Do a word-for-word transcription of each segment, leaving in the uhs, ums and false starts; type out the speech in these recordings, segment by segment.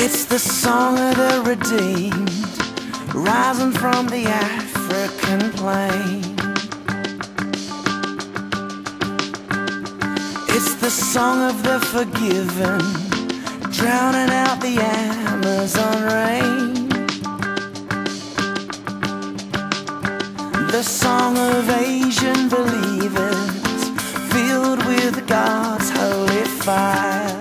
It's the song of the redeemed, rising from the African plain. It's the song of the forgiven, drowning out the Amazon rain. The song of Asian believers, filled with God's holy fire.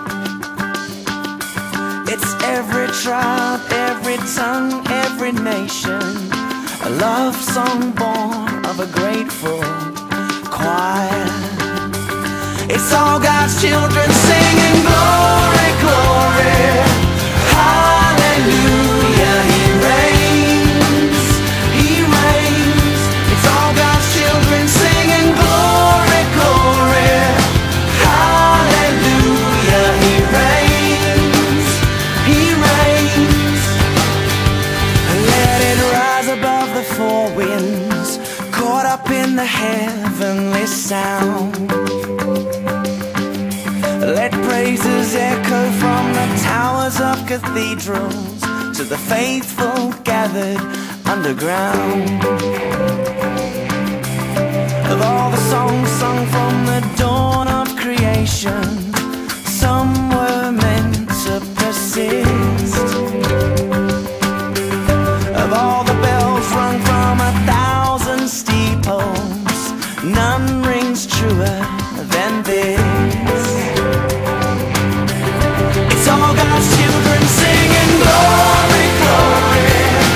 It's every tribe, every tongue, every nation, a love song born of a grateful choir. It's all God's children singing glory, glory, hallelujah. He reigns, He reigns. It's all God's children singing glory, glory, hallelujah. He reigns, He reigns. Let it rise above the four winds, caught up in the heavenly sound. Let praises echo from the towers of cathedrals to the faithful gathered underground. Of all the songs sung from the dawn of creation, some were meant to persist. Of all the bells rung from a thousand steeples, none rings truer than this. All God's children singing glory, glory,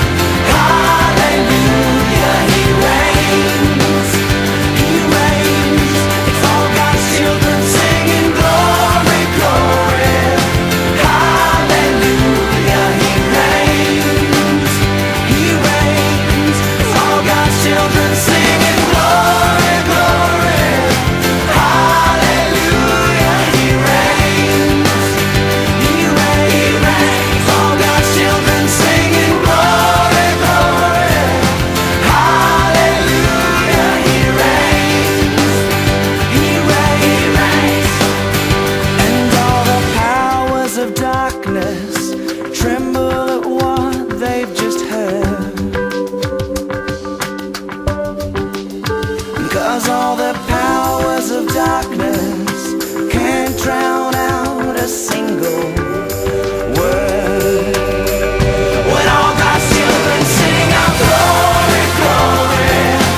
hallelujah. He reigns, He reigns. It's all God's children singing glory, glory, hallelujah. He reigns, He reigns. It's all God's children singing glory, glory, hallelujah. He reigns. Tremble at what they've just heard, 'cause all the powers of darkness can't drown out a single word. When all God's children sing out glory, glory,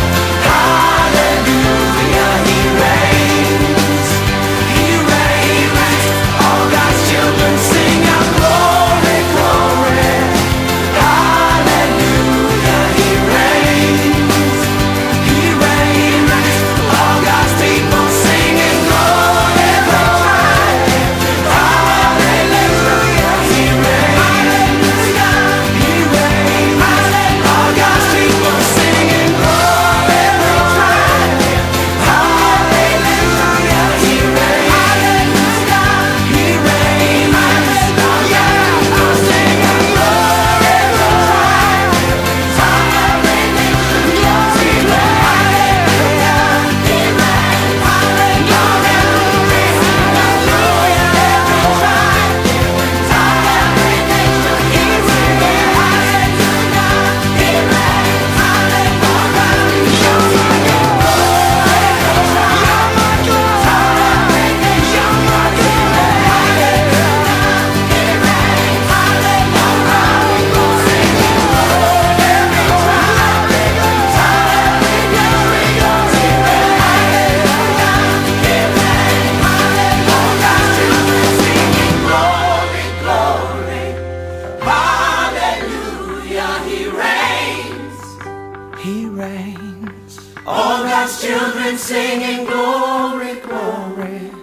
hallelujah. He reigns, He reigns. All God's children sing out glory, glory, hallelujah. He reigns, He reigns. All God's people singing glory, glory, hallelujah. He reigns, He reigns. All God's people singing glory, glory, hallelujah. He reigns, He reigns. Yeah, I'm singing glory, glory, hallelujah. He reigns, He reigns, He reigns. All God's children singing glory, glory.